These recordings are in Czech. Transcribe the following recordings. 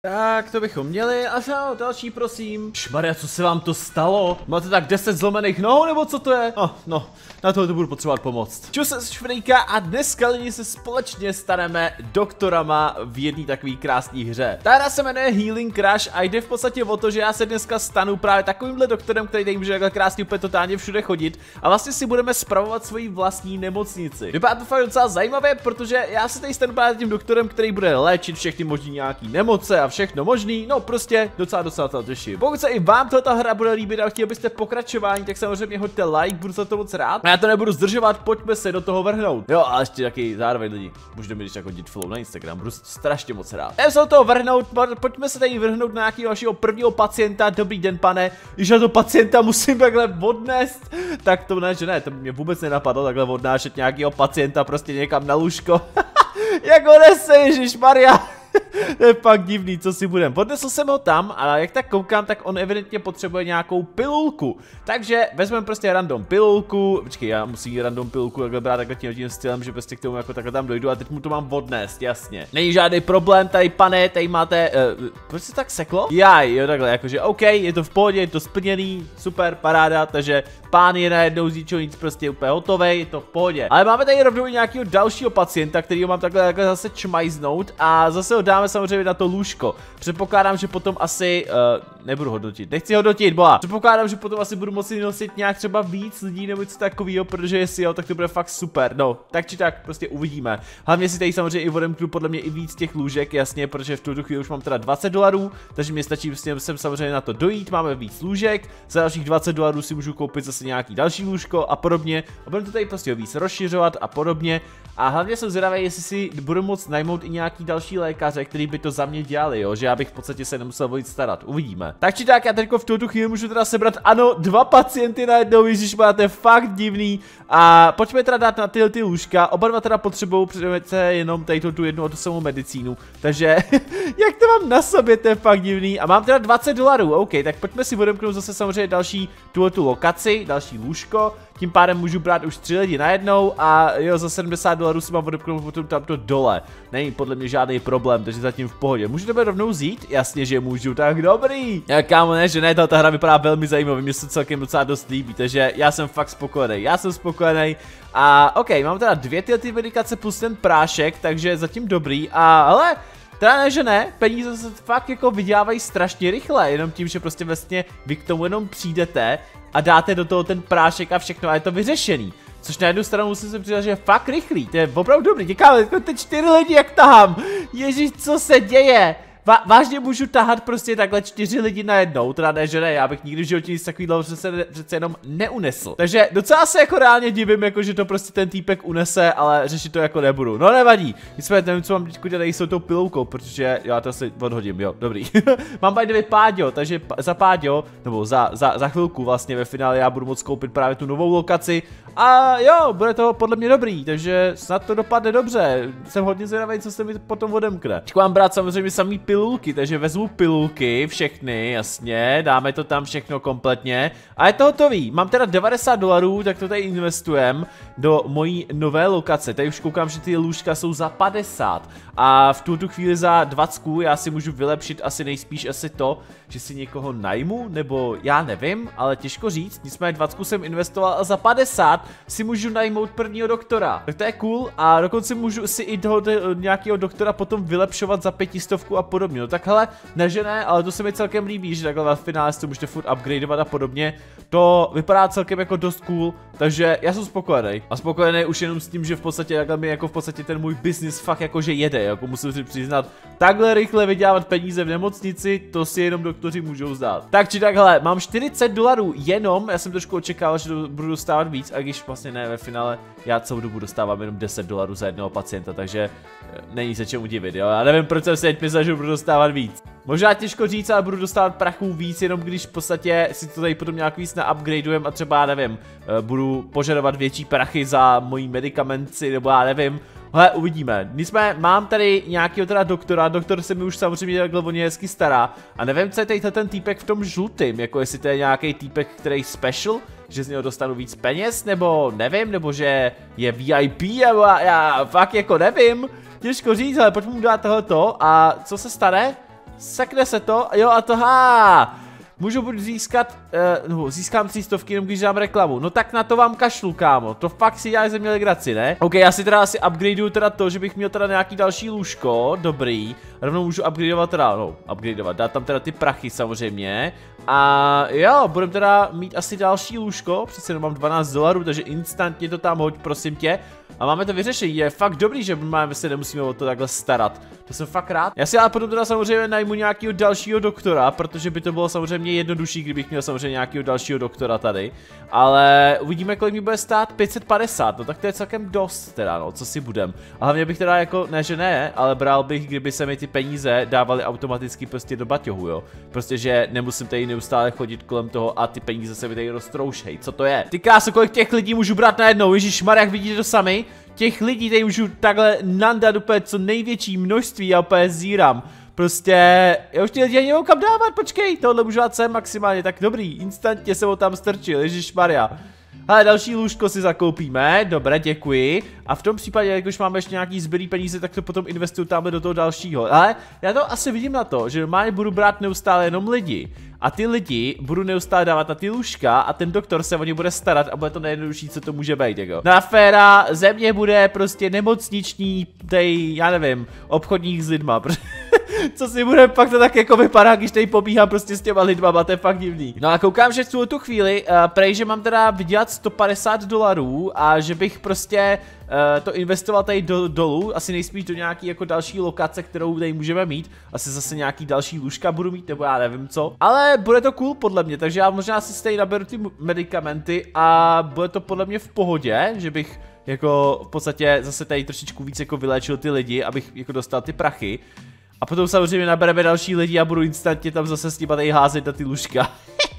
Tak, to bychom měli. A další, prosím. Šmarja, co se vám to stalo? Máte tak 10 zlomených nohou, nebo co to je? No, na to budu potřebovat pomoct. Čus se Švrejka a dneska lidi se společně staneme doktorama v jedné takové krásné hře. Ta hra se jmenuje Healing Crash a jde v podstatě o to, že já se dneska stanu právě takovýmhle doktorem, který tady může takhle krásně úplně totálně všude chodit a vlastně si budeme spravovat svoji vlastní nemocnici. Vypadá to fakt docela zajímavé, protože já se tady stanu právě tím doktorem, který bude léčit všechny možný nějaký nemoce a všechno možný, no prostě docela to těším. Pokud se i vám tato hra bude líbit a chtěli byste pokračování, tak samozřejmě hoďte like, budu za to moc rád. A já to nebudu zdržovat, pojďme se do toho vrhnout. Jo, a ještě taky zároveň lidi, můžete mi když tak hodit follow na Instagram, budu strašně moc rád. Jdeme se do toho vrhnout, pojďme se tady vrhnout na nějakého vašeho prvního pacienta. Dobrý den, pane, když na to pacienta musím takhle odnést, tak to ne, že ne, to mě vůbec nenapadlo takhle odnášet nějakého pacienta prostě někam na lůžko. Jak ho nese, ježišmarja. To je fakt divný, co si budem. Podnesl jsem ho tam a jak tak koukám, tak on evidentně potřebuje nějakou pilulku. Takže vezmeme prostě random pilulku. Počkej, já musím random pilulku takhle brát takhle tím stylem, že prostě k tomu jako takhle tam dojdu a teď mu to mám odnést, jasně. Není žádný problém, tady pane, tady máte, proč se tak seklo? Jaj, jo takhle, jakože OK, je to v pohodě, je to splněný, super, paráda, takže pán je najednou z ničeho nic prostě úplně hotovej, je to v pohodě. Ale máme tady rovnou i nějakého dalšího pacienta, kterýho mám takhle zase čmajznout a zase ho dáme samozřejmě na to lůžko. Předpokládám, že potom asi, nebudu hodnotit, nechci hodnotit, boha. Předpokládám, že potom asi budu moci nosit nějak třeba víc lidí nebo něco takového, protože jestli jo, tak to bude fakt super. No, tak či tak, prostě uvidíme. Hlavně si tady samozřejmě i odemknu podle mě i víc těch lůžek, jasně, protože v tuto chvíli už mám teda $20, takže mi stačí prostě sem samozřejmě na to dojít, máme víc lůžek, za dalších $20 si můžu koupit zase nějaký další lůžko a podobně. A budeme to tady prostě víc rozšiřovat a podobně. A hlavně jsem zvědavý, jestli si budu moct najmout i nějaký další lékaře, který by to za mě dělali, jo, že já bych v podstatě se nemusel o nic starat. Uvidíme. Tak či tak, já teďko v tuto chvíli můžu teda sebrat, ano, 2 pacienty najednou, ježišmarja, to je fakt divný. A pojďme teda dát na ty lůžka, oba dva teda potřebují přece jenom tady tu jednu a tu samou medicínu. Takže, jak to mám na sobě, to je fakt divný. A mám teda $20, OK, tak pojďme si odemknout zase samozřejmě další tu lokaci, další lůžko. Tím pádem můžu brát už 3 lidi najednou a jo, za $70 si mám odemknout potom tamto dole. Není podle mě žádný problém, takže zatím v pohodě. Můžu tebe rovnou vzít? Jasně, že můžu, tak dobrý. Já kámo, ne, že ne, ta hra vypadá velmi zajímavě, mě se celkem docela dost líbí, takže já jsem fakt spokojený, a OK, mám teda 2 ty medikace plus ten prášek, takže zatím dobrý a hele, teda ne, že ne, peníze se fakt jako vydělávají strašně rychle, jenom tím, že prostě vlastně vy k tomu jenom přijdete a dáte do toho ten prášek a všechno a je to vyřešený. Což na jednu stranu musím se přiznat, že je fakt rychlý, to je opravdu dobrý, děkáme, ty 4 lidi jak tahám, ježíš, co se děje? Vážně můžu tahat prostě takhle 4 lidi najednou, teda ne, že ne, já bych nikdy v životě nic takového přece jenom neunesl. Takže docela se jako reálně divím, jako že to prostě ten týpek unese, ale řešit to jako nebudu. No nevadí, nicméně nevím, co mám teď dělat tady s tou piloukou, protože já to asi odhodím, jo, dobrý. Mám by the way Páďo, takže za Páďo, nebo za chvilku vlastně ve finále já budu moct koupit právě tu novou lokaci. A jo, bude to podle mě dobrý, takže snad to dopadne dobře. Jsem hodně zvědavý, co se mi potom odemkne. Teď mám brát samozřejmě samý pilulky, takže vezmu pilulky, všechny, jasně, dáme to tam všechno kompletně. A je to hotový. Mám teda $90, tak to tady investujem do mojí nové lokace. Tady už koukám, že ty lůžka jsou za 50. A v tuto chvíli za 20 já si můžu vylepšit asi nejspíš asi to, že si někoho najmu, nebo já nevím, ale těžko říct. Nicméně 20 jsem investoval a za 50 si můžu najmout prvního doktora. Tak to je cool a dokonce můžu si i toho nějakého doktora potom vylepšovat za 500 a podobně. No tak hele, ne že ne, ale to se mi celkem líbí, že takhle v finále si to můžete furt upgradeovat a podobně. To vypadá celkem jako dost cool, takže já jsem spokojený. A spokojený už jenom s tím, že v podstatě takhle mi jako v podstatě ten můj business fakt jakože jede, jako musím si přiznat, takhle rychle vydělávat peníze v nemocnici, to si jenom doktoři můžou zdát. Tak či takhle, mám $40 jenom, já jsem trošku očekával, že budu dostávat víc, a když vlastně ne, ve finále já celou dobu dostávám jenom $10 za jednoho pacienta, takže není se čemu divit, jo. Já nevím, proč jsem si teď myslel, že budu dostávat víc. Možná těžko říct, ale budu dostávat prachů víc, jenom když v podstatě si to tady potom nějak víc naupgradujem a třeba, nevím, budu požadovat větší prachy za mojí medikamenty, nebo já nevím. Hele, uvidíme. Nicméně mám tady nějakého teda doktora, doktor se mi už samozřejmě takhle o ně hezky stará. A nevím, co je tady ten týpek v tom žlutým, jako jestli to je nějaký týpek, který special, že z něho dostanu víc peněz, nebo nevím, nebo že je VIP, nebo já fakt jako nevím. Těžko říct, ale pojďme mu dát tohleto a co se stane? sekne se to, jo a to můžu buď získat, získám 300, jenom když dám reklamu. No tak na to vám kašlu, kámo. To fakt si dělají ze mě legraci, ne? OK, já si teda asi upgradeuju teda to, že bych měl teda nějaký další lůžko. Dobrý. Rovnou můžu upgradeovat teda, dát tam teda ty prachy samozřejmě. A jo, budeme teda mít asi další lůžko. Přece jenom mám $12, takže instantně to tam hoď, prosím tě. A máme to vyřešení, je fakt dobrý, že se nemusíme o to takhle starat. To jsem fakt rád. Já si ale potom teda samozřejmě najmu nějakého dalšího doktora, protože by to bylo samozřejmě jednodušší, kdybych měl samozřejmě nějakého dalšího doktora tady. Ale uvidíme, kolik mi bude stát, 550, no tak to je celkem dost teda, no, co si budem. A hlavně bych teda jako, ne že ne, ale bral bych, kdyby se mi ty peníze dávaly automaticky prostě do baťohu, jo. Prostě, že nemusím tady neustále chodit kolem toho a ty peníze se mi tady roztroušej, co to je? Ty kráso, kolik těch lidí můžu brát najednou, ježišmarja, jak vidíte to sami? Těch lidí tady můžu takhle nandat úplně co největší množství, já úplně zírám. Prostě, já už ty lidi ani nemám kam dávat, počkej, tohle můžu dát sem maximálně, tak dobrý, instantně jsem ho tam strčil, ježišmarja. Hele, další lůžko si zakoupíme, dobré, děkuji. A v tom případě, jak už máme ještě nějaký zbylý peníze, tak to potom investuju tamhle do toho dalšího. Ale já to asi vidím na to, že normálně budu brát neustále jenom lidi. A ty lidi budu neustále dávat na ty lůžka a ten doktor se o ně bude starat a bude to nejjednodušší, co to může být, jako. Na féra země bude prostě nemocniční, já nevím, obchodník s lidma. Co si bude, pak to tak jako vypadá, když tady pobíhám prostě s těma lidma, to je fakt divný. No a koukám, že v tu chvíli, prej, že mám teda vydělat $150 a že bych prostě to investoval tady dolů, asi nejspíš do nějaký jako další lokace, kterou tady můžeme mít, asi zase nějaký další lůžka budu mít, nebo já nevím co, ale bude to cool podle mě, takže já možná si tady naberu ty medikamenty a bude to podle mě v pohodě, že bych jako v podstatě zase tady trošičku víc jako vyléčil ty lidi, abych jako dostal ty prachy. A potom samozřejmě nabereme další lidi a budu instantně tam zase s nima tady házet na ty lůžka.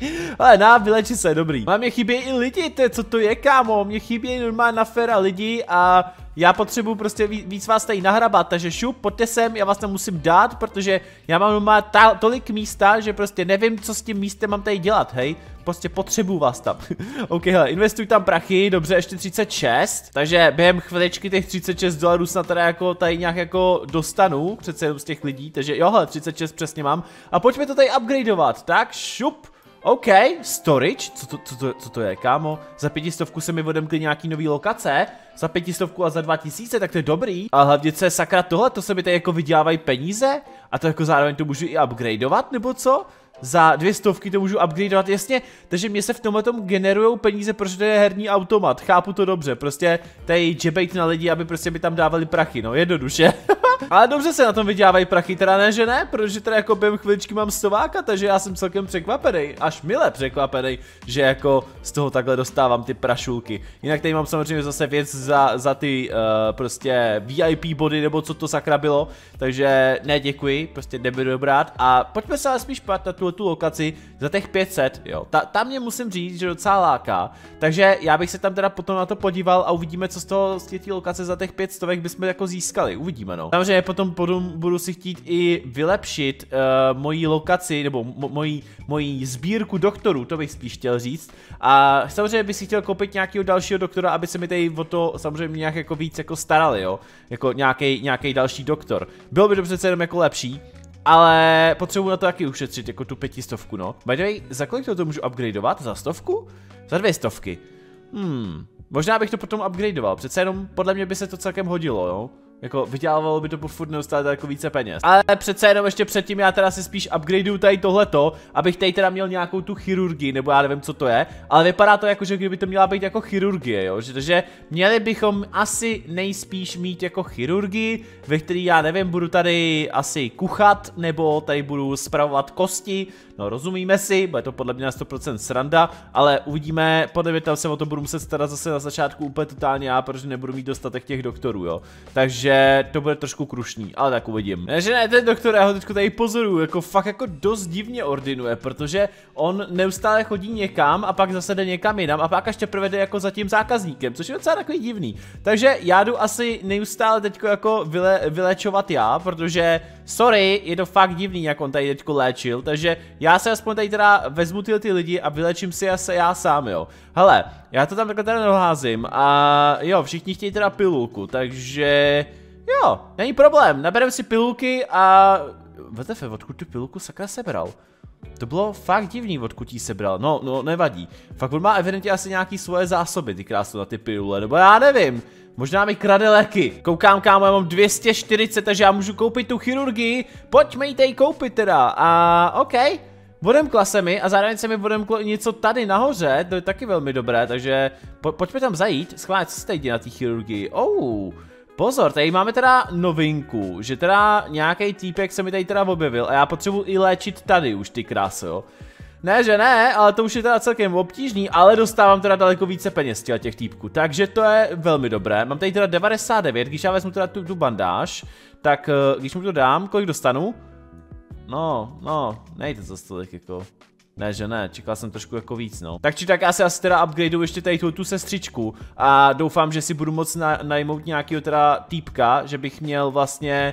Ale vyleči se, dobrý. Ale mě chybí i lidi, co to je, kámo, mě chybí normálně na féra lidi a já potřebuji prostě víc vás tady nahrabat, takže šup, pojďte sem, já vás tam musím dát, protože já mám normálně tolik místa, že prostě nevím, co s tím místem mám tady dělat, hej. Prostě potřebuju vás tam. OK, hele, investuj tam prachy, dobře, ještě 36, takže během chviličky těch $36 snad teda jako tady nějak jako dostanu, přece jenom z těch lidí, takže jo, hele, 36 přesně mám. A pojďme to tady upgradeovat, tak šup. OK, storage, co to je, kámo? Za 500 se mi odemkly nějaký nový lokace, za 500 a za 2000, tak to je dobrý. A hlavně co je sakra tohle, to se mi tady jako vydělávají peníze? A to jako zároveň to můžu i upgradeovat, nebo co? Za 200 to můžu upgradeovat, jasně, takže mě se v tomhle tom generujou peníze, protože to je herní automat, chápu to dobře, prostě tady džebejt na lidi, aby prostě mi tam dávali prachy, no jednoduše. Ale dobře se na tom vydělávají prachy, teda ne, že ne, protože teda jako během chviličky mám stováka, takže já jsem celkem překvapený, až mile překvapený, že jako z toho takhle dostávám ty prašulky. Jinak tady mám samozřejmě zase věc za ty prostě VIP body, nebo co to sakra bylo, takže ne děkuji, prostě nebudu brát a pojďme se ale spíš pát na tu lokaci za těch 500, jo, tam mě musím říct, že docela láká, takže já bych se tam teda potom na to podíval a uvidíme, co z toho, z té lokace za těch 500 bychom jako získali, uvidíme, no. Samozřejmě potom budu si chtít i vylepšit moji lokaci, nebo moji sbírku doktorů, to bych spíš chtěl říct, a samozřejmě bych si chtěl koupit nějakého dalšího doktora, aby se mi tady o to samozřejmě nějak jako víc jako starali, jo, jako nějaký další doktor, bylo by to přece jenom jako lepší. Ale potřebuji na to taky ušetřit, jako tu 500, no. By the way, za kolik to můžu upgradeovat? Za 100? Za 200. Možná bych to potom upgradeoval, přece jenom podle mě by se to celkem hodilo, jo. Jako vydělávalo by to po furt neustále jako více peněz. Ale přece jenom ještě předtím já teda si spíš upgradeuju tady tohleto, abych tady teda měl nějakou tu chirurgii, nebo já nevím co to je. Ale vypadá to jako, že kdyby to měla být jako chirurgie, jo. Takže měli bychom asi nejspíš mít jako chirurgii, ve který já nevím, budu tady asi kuchat, nebo tady budu spravovat kosti. No rozumíme si, bude to podle mě na 100% sranda, ale uvidíme, podle mě tam se o to budu muset starat zase na začátku úplně totálně já, protože nebudu mít dostatek těch doktorů, jo. Takže to bude trošku krušný, ale tak uvidím. Ne, že ne, ten doktor, já ho teďko tady pozoruju, jako fakt jako dost divně ordinuje, protože on neustále chodí někam a pak zase jde někam jinam a pak ještě teprve jde jako za tím zákazníkem, což je docela takový divný. Takže já jdu asi neustále teďko jako vylečovat já, protože sorry, je to fakt divný, jak on tady teďko léčil, takže já se aspoň tady teda vezmu ty lidi a vylečím si já sám, jo. Hele, já to tam takhle teda doházím a jo, všichni chtějí teda pilulku, takže jo, není problém, nabereme si pilulky a WTF, odkud tu pilulku sakra sebral? To bylo fakt divný, odkud jí sebral. No, nevadí. Fakt on má evidentně asi nějaký svoje zásoby, ty krásno na ty pilule, nebo já nevím. Možná mi krade léky. Koukám, kámo, já mám 240, takže já můžu koupit tu chirurgii. Pojďme jí tady koupit teda. A OK. Odemkla se mi a zároveň se mi odemklo něco tady nahoře, to je taky velmi dobré, takže pojďme tam zajít. Schválně, co se tady děje na té chirurgii? Pozor, tady máme teda novinku, že teda nějaký týpek se mi tady teda objevil a já potřebuji i léčit tady už, ty kráso, jo. Ne, že ne, ale to už je teda celkem obtížný, ale dostávám teda daleko více peněz těch týpků, takže to je velmi dobré. Mám tady teda 99, když já vezmu teda tu bandáž, tak když mu to dám, kolik dostanu? No, nejde to tolik jako. Ne, že ne, čekal jsem trošku jako víc, no. Tak či tak já si asi teda upgradeu ještě tady tu sestřičku a doufám, že si budu moct najmout nějakého teda týpka, že bych měl vlastně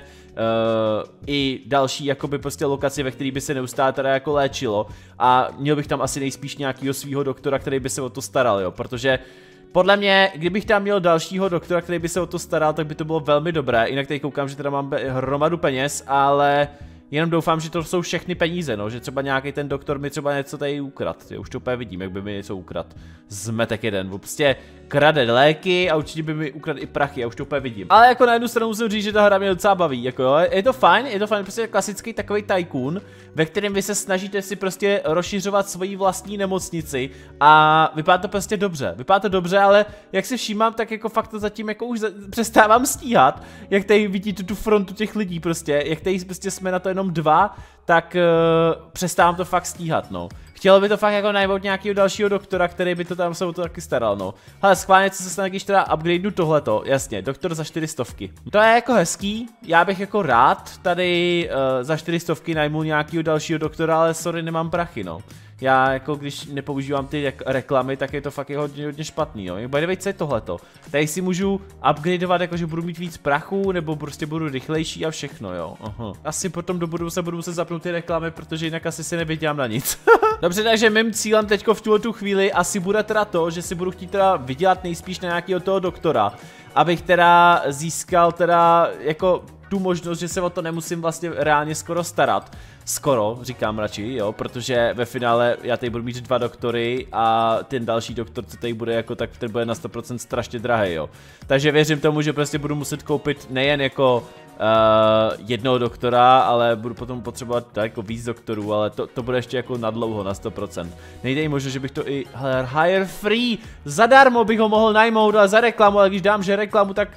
i další jakoby prostě lokaci, ve který by se neustále teda jako léčilo a měl bych tam asi nejspíš nějakého svého doktora, který by se o to staral, jo, protože podle mě, kdybych tam měl dalšího doktora, který by se o to staral, tak by to bylo velmi dobré, jinak tady koukám, že teda mám hromadu peněz, ale jenom doufám, že to jsou všechny peníze, no, že třeba nějaký ten doktor mi třeba něco tady ukrad. Já už to úplně vidím, jak by mi něco ukrad. Zmetek jeden, prostě krade léky a určitě by mi ukradl i prachy, já už to úplně vidím. Ale jako na jednu stranu musím říct, že ta hra mě docela baví, jako jo, je to fajn, prostě klasický takový tycoon, ve kterém vy se snažíte si prostě rozšiřovat svoji vlastní nemocnici a vypadá to prostě dobře, ale jak si všímám, tak jako fakt to zatím jako už přestávám stíhat, jak tady vidíte tu frontu těch lidí prostě, jak tady prostě jsme na to jenom 2, tak přestávám to fakt stíhat, no. Chtělo by to fakt jako najmout nějakého dalšího doktora, který by to tam se o to taky staral, no. Ale schválně, co se stane, když teda upgradeu tohleto, jasně, doktor za 400. To je jako hezký, já bych jako rád tady za 400 najmul nějakého dalšího doktora, ale sorry, nemám prachy, no. Já jako když nepoužívám ty reklamy, tak je to fakt hodně špatný, jo. By the way, co je tohleto? Tady si můžu upgradeovat, jakože budu mít víc prachu, nebo prostě budu rychlejší a všechno, jo. Aha. Asi potom do budoucna budu muset zapnout ty reklamy, protože jinak asi si nevydělám na nic. Dobře, takže mým cílem teďko v tu chvíli asi bude teda to, že si budu chtít teda vydělat nejspíš na nějakého toho doktora, abych teda získal teda jako tu možnost, že se o to nemusím vlastně reálně skoro starat. Skoro, říkám radši, jo, protože ve finále já tady budu mít 2 doktory a ten další doktor, co tady bude jako, tak ten bude na 100% strašně drahý, jo. Takže věřím tomu, že prostě budu muset koupit nejen jako jednoho doktora, ale budu potom potřebovat jako víc doktorů, ale to bude ještě jako nadlouho na 100%. Nejde jí možno, že bych to i hire free, zadarmo bych ho mohl najmout, ale za reklamu, ale když dám, že reklamu, tak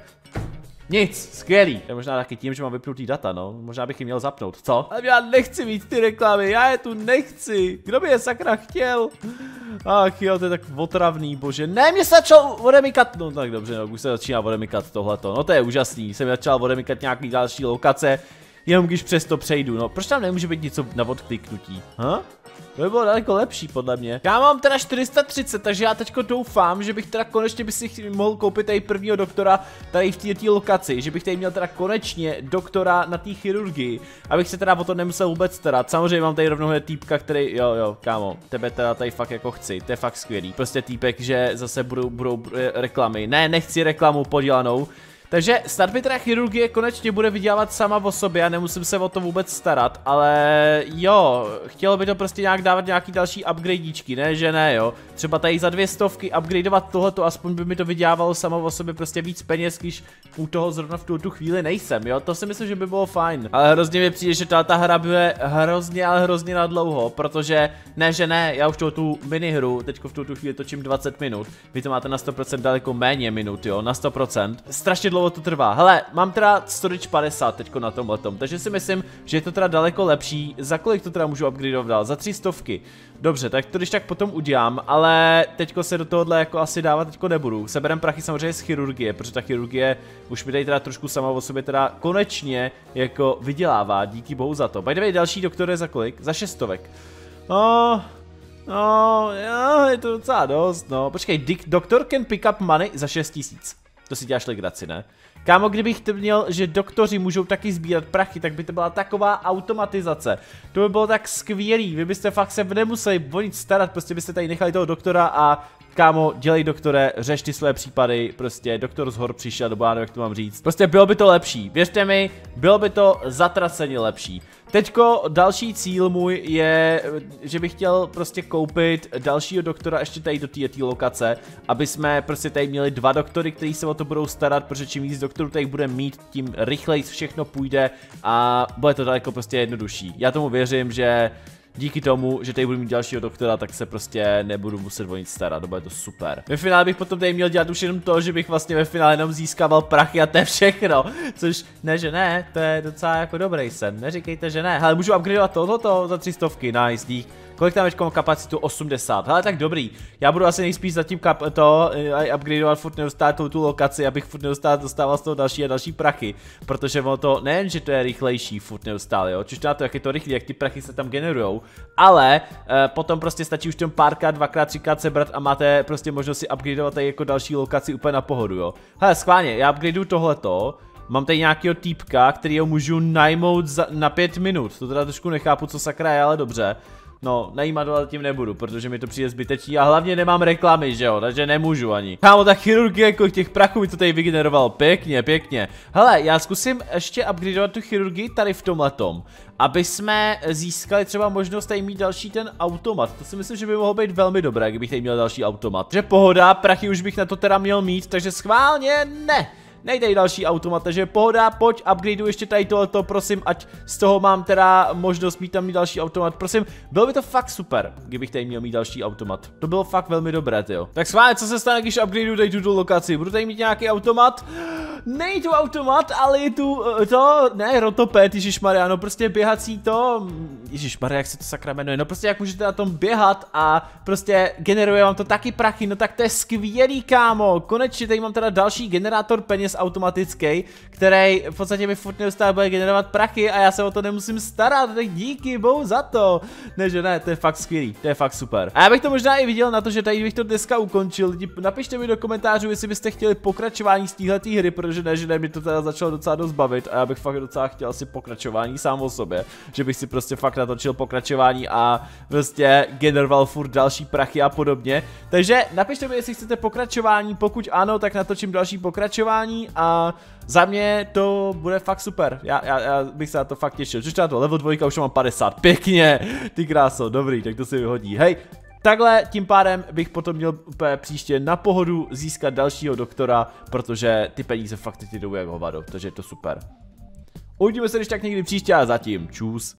nic, skvělý. Je možná taky tím, že mám vypnutý data, no. Možná bych ji měl zapnout, co? Ale já nechci mít ty reklamy, já je tu nechci. Kdo by je sakra chtěl? Ach jo, to je tak otravný, bože. Ne, mě se začal odemykat. No tak dobře, no, už se začíná odemykat tohleto. No to je úžasný, jsem začal odemykat nějaký další lokace, jenom když přes to přejdu, no. Proč tam nemůže být něco na odkliknutí? To by bylo daleko lepší, podle mě. Já mám teda 430, takže já teďko doufám, že bych teda konečně by si mohl koupit tady prvního doktora tady v této lokaci, že bych tady měl teda konečně doktora na té chirurgii, abych se teda o to nemusel vůbec starat. Samozřejmě mám tady rovnou týpka, který, jo, kámo, tebe teda tady fakt jako chci, to je fakt skvělý. Prostě týpek, že zase budou reklamy. Ne, nechci reklamu podělanou. Takže snad mi teda chirurgie konečně bude vydělávat sama o sobě a nemusím se o to vůbec starat, ale jo, chtělo by to prostě nějak dávat nějaký další upgradíčky, ne, že ne, jo. Třeba tady za 200 upgradeovat tohleto, aspoň by mi to vydělávalo samo o sobě prostě víc peněz, když u toho zrovna v tu chvíli nejsem, jo. To si myslím, že by bylo fajn. Ale hrozně mi přijde, že ta hra bude hrozně na dlouho, protože ne, že ne, já už tu minihru teďko v tu chvíli točím 20 minut, vy to máte na 100% daleko méně minut, jo, na 100%. Strašně dlouho to trvá. Hele, mám teda storage 50 teďko na tomhletom, takže si myslím, že je to teda daleko lepší. Za kolik to teda můžu upgradeovat dál? Za 300. Dobře, tak to když tak potom udělám, ale teďko se do tohohle jako asi dávat teďko nebudu. Seberem prachy samozřejmě z chirurgie, protože ta chirurgie už mi tady teda trošku sama o sobě teda konečně jako vydělává, díky bohu za to. By the way, další doktor je za kolik? Za 600. No, je to docela dost, no. Počkej, doktor can pick up money za 6000. To si děláš legraci, ne? Kámo, kdybych to měl, že doktoři můžou taky sbírat prachy, tak by to byla taková automatizace. To by bylo tak skvělý, vy byste fakt se nemuseli o nic starat, prostě byste tady nechali toho doktora a kámo, dělej doktore, řeš ty své případy, prostě doktor z hor přišel, nebo já nevím, jak to mám říct. Prostě bylo by to lepší, věřte mi, bylo by to zatraceně lepší. Teďko další cíl můj je, že bych chtěl prostě koupit dalšího doktora ještě tady do této lokace, aby jsme prostě tady měli 2 doktory, kteří se o to budou starat, protože čím víc doktorů tady bude mít, tím rychleji všechno půjde a bude to daleko prostě jednodušší. Já tomu věřím, že díky tomu, že tady budu mít dalšího doktora, tak se prostě nebudu muset o nic starat, bude to super. Ve finále bych potom tady měl dělat už jenom to, že bych vlastně ve finále jenom získával prachy a to je všechno. Což ne, že ne, to je docela jako dobrý sen, neříkejte, že ne. Hele, můžu upgradeovat tohoto za 300, nice, dík. Kolik tam mám kapacitu? 80. Hele, tak dobrý. Já budu asi nejspíš zatím upgradeovat furt neustále tu lokaci, abych furt neustále dostával z toho další a další prachy. Protože ono to, nejen, že to je rychlejší furt neustále, jo. Čiž na to, jak je to rychlý, jak ty prachy se tam generujou. Ale potom prostě stačí už tom párkrát, 2x, 3x sebrat a máte prostě možnost si upgradeovat tady jako další lokaci úplně na pohodu, jo. Hele, schválně, já upgradeuju tohleto. Mám tady nějakého týpka, kterýho můžu najmout na 5 minut. To teda trošku nechápu, co sakra je, ale dobře. No, najímat ale tím nebudu, protože mi to přijde zbytečný a hlavně nemám reklamy, že jo, takže nemůžu ani. Kámo, ta chirurgie jako těch prachů mi to tady vygeneroval, pěkně, pěkně. Hele, já zkusím ještě upgradeovat tu chirurgii tady v tomhletom, aby jsme získali třeba možnost tady mít další ten automat. To si myslím, že by mohlo být velmi dobré, kdybych tady měl další automat. Že pohoda, prachy už bych na to teda měl mít, takže schválně ne. Nejdej další automat, takže pohoda, pojď, upgradeu ještě tady tohleto, prosím, ať z toho mám teda možnost mít tam mít další automat, prosím, bylo by to fakt super, kdybych tady měl mít další automat, to bylo fakt velmi dobré, tyjo. Tak schválně, co se stane, když upgradeu tady tuto lokaci, budu tady mít nějaký automat? Nej tu automat, ale je tu ne, rotoped, ježišmarja, no prostě běhací to, ježišmarja, jak se to sakra jmenuje, no prostě jak můžete na tom běhat a prostě generuje vám to taky prachy, no tak to je skvělý, kámo, konečně tady mám teda další generátor peněz automatický, který v podstatě mi furt neustále bude generovat prachy a já se o to nemusím starat, tak díky bohu za to. Ne, že ne, to je fakt skvělý, to je fakt super. A já bych to možná i viděl na to, že tady bych to dneska ukončil, lidi, napište mi do komentářů, jestli byste chtěli pokračování z téhleté hry, protože ne, mi to teda začalo docela dost bavit a já bych fakt docela chtěl si pokračování sám o sobě, že bych si prostě fakt natočil pokračování a prostě generoval furt další prachy a podobně. Takže napište mi, jestli chcete pokračování, pokud ano, tak natočím další pokračování a za mě to bude fakt super, já bych se na to fakt těšil, což na to level 2 už mám 50, pěkně, ty kráso, dobrý, tak to si vyhodí, hej. Takhle tím pádem bych potom měl úplně příště na pohodu získat dalšího doktora, protože ty peníze fakt teď jdou jak hovado, takže je to super. Uvidíme se když tak někdy příště a zatím, čus.